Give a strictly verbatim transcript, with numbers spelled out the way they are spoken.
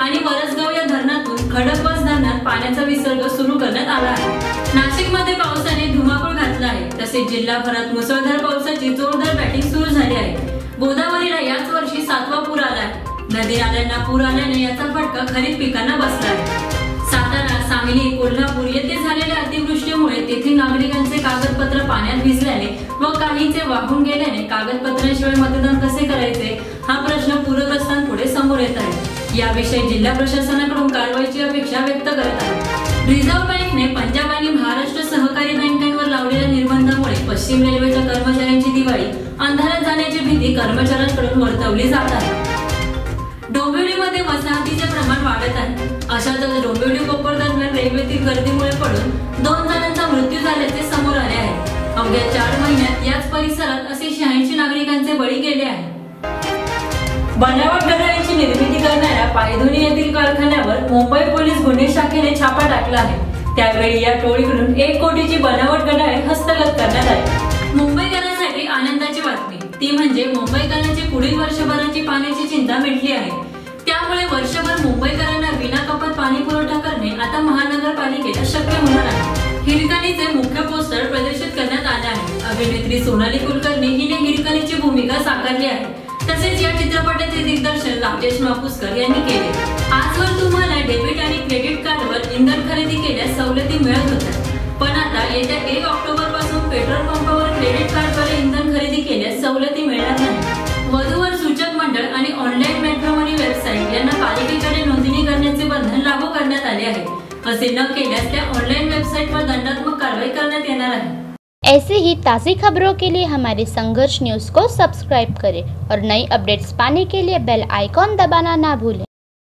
आणि वरसगाव या धरणातून खडकवास धरणात पाण्याचा विसर्ग सुरू करण्यात आला आहे। नाशिकमध्ये पावसाने धुमाकूळ घातला आहे, तसेच जिल्हाभरात मुसळधार पावसाची जोरदार बॅटिंग सुरू झाली आहे। गोदावरीला याच वर्षी सातवा पूर आला आहे। नदी नाल्यांना पूर आल्याने याचा फटका खरीप पिकांना बसला आहे। सातारा, सांगली, कोल्हापूर येथे झालेल्या अतिवृष्टीमुळे तेथील नागरिकांचे कागदपत्र पाण्यात भिजल्याने व काहींचे वाहून गेल्याने कागदपत्रांशिवाय मतदान कसे करायचे हा प्रश्न पूरग्रस्तांपुढे समोर येत आहे। याविषयी जिल्हा प्रशासनाकडून कारवाईची अपेक्षा व्यक्त करत आहे। रिझर्व्ह बँकेने पंजाब आणि महाराष्ट्र सहकारी बँकांवर लावलेल्या निर्बंधामुळे पश्चिम रेल्वेच्या कर्मचाऱ्यांची दिवाळी अंधारात जाण्याची भीती कर्मचाऱ्यांकडून वर्तवली जात आहे। डोंबिवलीमध्ये वसाहतीचे प्रमाण वाढत आहे। अशातच डोंबिवली कोपर दरम्यान रेल्वेतील गर्दीमुळे पडून दोन जणांचा मृत्यू झाल्याचे समोर आले आहे। अवघ्या चार महिन्यात याच परिसरात असे शहाऐंशी नागरिकांचे बळी गेले आहेत। बनावट घड्याळांची निर्मिती करणाऱ्या पायधुनी येथील कारखान्यावर मुंबई पोलीस गुन्हे शाखेने छापा टाकला आहे। त्यावेळी या टोळीकडून एक कोटीची बनावट घड्याळे हस्तगत करण्यात आली। मुंबईकरांसाठी आनंदाची बातमी ती म्हणजे मुंबईकरांची पुढील वर्षभराची पाण्याची चिंता मिटली आहे। त्यामुळे वर्षभर मुंबईकरांना विना कपात पाणी पुरवठा करणे आता महानगरपालिकेला शक्य होणार आहे। हिरकणीचे मुख्य पोस्टर प्रदर्शित करण्यात आले आहे। अभिनेत्री सोनाली कुलकर्णी हिने हिरकणीची भूमिका साकारली आहे। तसेच या चित्रपटाचे दिग्दर्शन राजेश मापुसकर यांनी केले। आजवर तुम्हाला डेबिट आणि क्रेडिट कार्डवर इंधन खरेदी केल्यास सवलती मिळत होत्या, पण आता येत्या एक ऑक्टोबर पासून पेट्रोल पंपावर क्रेडिट कार्डद्वारे इंधन खरेदी केल्यास सवलती मिळणार नाही। वधूवर सूचक मंडळ आणि ऑनलाईन मॅट्रिमोनी वेबसाईट यांना पालिकेकडे नोंदणी करण्याचे बंधन लागू करण्यात आले आहे। असे न केल्यास त्या ऑनलाइन वेबसाइट पर दंडात्मक कार्रवाई करण्यात येणार आहे। ऐसे ही ताज़ी खबरों के लिए हमारे संघर्ष न्यूज़ को सब्सक्राइब करें और नई अपडेट्स पाने के लिए बेल आइकॉन दबाना ना भूलें।